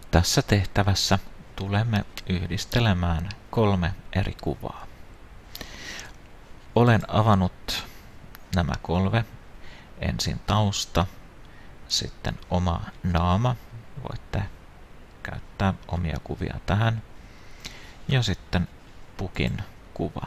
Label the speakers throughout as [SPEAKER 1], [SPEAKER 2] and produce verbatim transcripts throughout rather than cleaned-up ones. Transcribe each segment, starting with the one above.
[SPEAKER 1] Tässä tehtävässä tulemme yhdistelemään kolme eri kuvaa. Olen avannut nämä kolme. Ensin tausta, sitten oma naama. Voitte käyttää omia kuvia tähän. Ja sitten pukin kuva.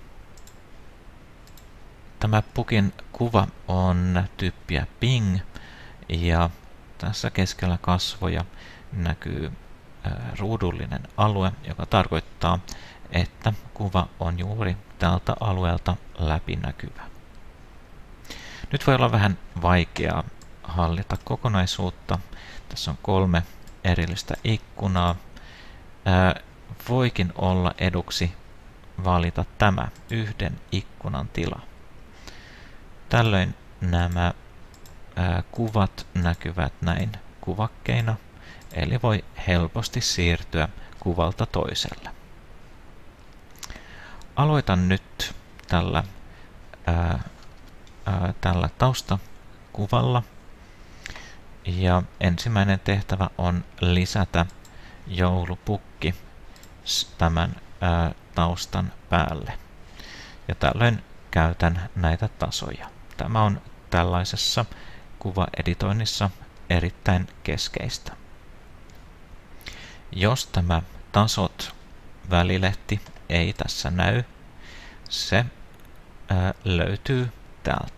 [SPEAKER 1] Tämä pukin kuva on tyyppiä ping ja tässä keskellä kasvoja näkyy ruudullinen alue, joka tarkoittaa, että kuva on juuri tältä alueelta läpinäkyvä. Nyt voi olla vähän vaikeaa hallita kokonaisuutta. Tässä on kolme erillistä ikkunaa. Ää, voikin olla eduksi valita tämä yhden ikkunan tila. Tällöin nämä ää, kuvat näkyvät näin kuvakkeina, eli voi helposti siirtyä kuvalta toiselle. Aloitan nyt tällä, ää, ää, tällä taustakuvalla. Ja ensimmäinen tehtävä on lisätä joulupukki tämän ää, taustan päälle. Ja tällöin käytän näitä tasoja. Tämä on tällaisessa kuvaeditoinnissa erittäin keskeistä. Jos tämä tasot välilehti ei tässä näy, se ää, löytyy täältä.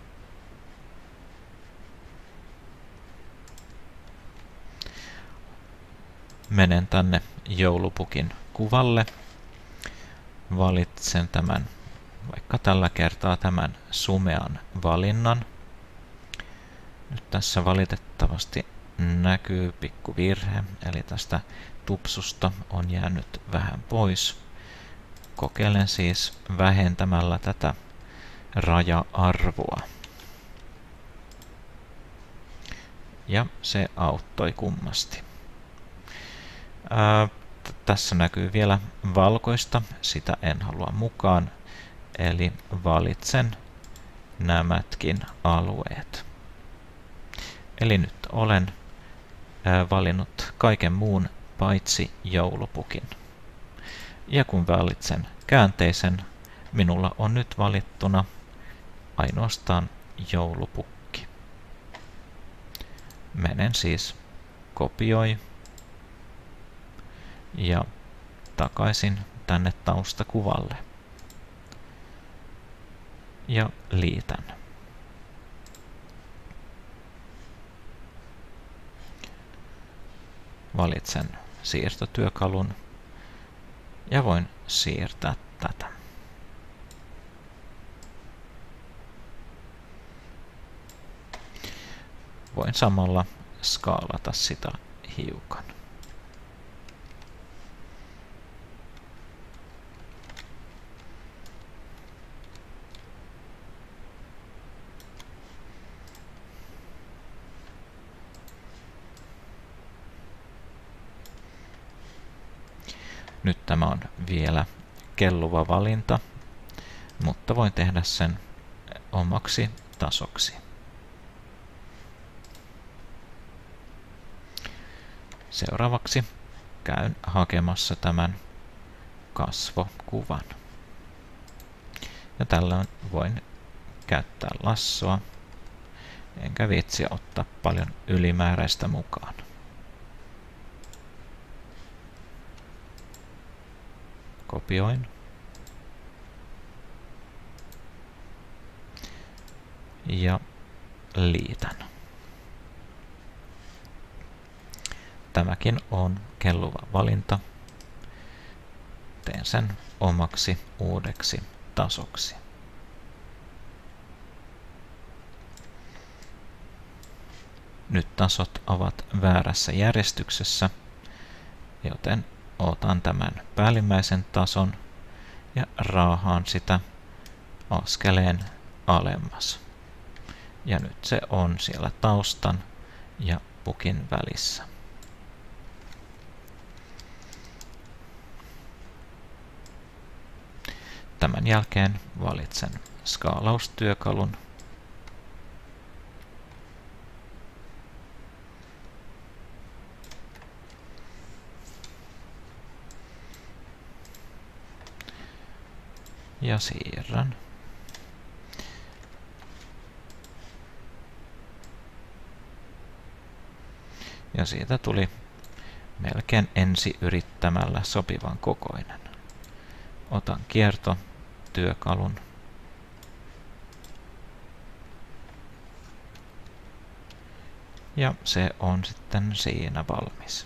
[SPEAKER 1] Menen tänne joulupukin kuvalle. Valitsen tämän, vaikka tällä kertaa tämän sumean valinnan. Nyt tässä valitettavasti näkyy pikku virhe, eli tästä tupsusta on jäänyt vähän pois. Kokeilen siis vähentämällä tätä raja-arvoa. Ja se auttoi kummasti. Ää, tässä näkyy vielä valkoista, sitä en halua mukaan, eli valitsen nämätkin alueet. Eli nyt olen ää, valinnut kaiken muun paitsi joulupukin. Ja kun valitsen käänteisen, minulla on nyt valittuna ainoastaan joulupukki. Menen siis kopioi ja takaisin tänne taustakuvalle. Ja liitän. Valitsen siirtotyökalun ja voin siirtää tätä. Voin samalla skaalata sitä hiukan. Nyt tämä on vielä kelluva valinta, mutta voin tehdä sen omaksi tasoksi. Seuraavaksi käyn hakemassa tämän kasvokuvan. Ja tällöin voin käyttää lassoa, enkä viitsi ottaa paljon ylimääräistä mukaan. Kopioin. Ja liitän. Tämäkin on kelluva valinta. Teen sen omaksi uudeksi tasoksi. Nyt tasot ovat väärässä järjestyksessä, joten otan tämän päällimmäisen tason ja raahaan sitä askeleen alemmas. Ja nyt se on siellä taustan ja pukin välissä. Tämän jälkeen valitsen skaalaustyökalun ja siirrän. Ja siitä tuli melkein ensi yrittämällä sopivan kokoinen. Otan kiertotyökalun. Ja se on sitten siinä valmis.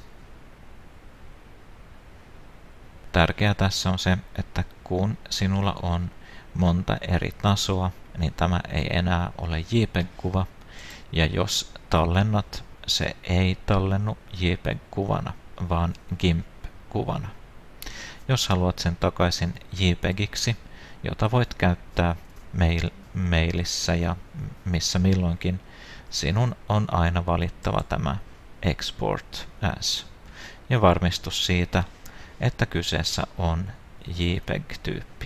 [SPEAKER 1] Tärkeää tässä on se, että kun sinulla on monta eri tasoa, niin tämä ei enää ole JPEG-kuva. Ja jos tallennat, se ei tallennu JPEG-kuvana, vaan GIMP-kuvana. Jos haluat sen takaisin JPEGiksi, jota voit käyttää mail mailissä ja missä milloinkin, sinun on aina valittava tämä Export As ja varmistus siitä, että kyseessä on JPEG-tyyppi.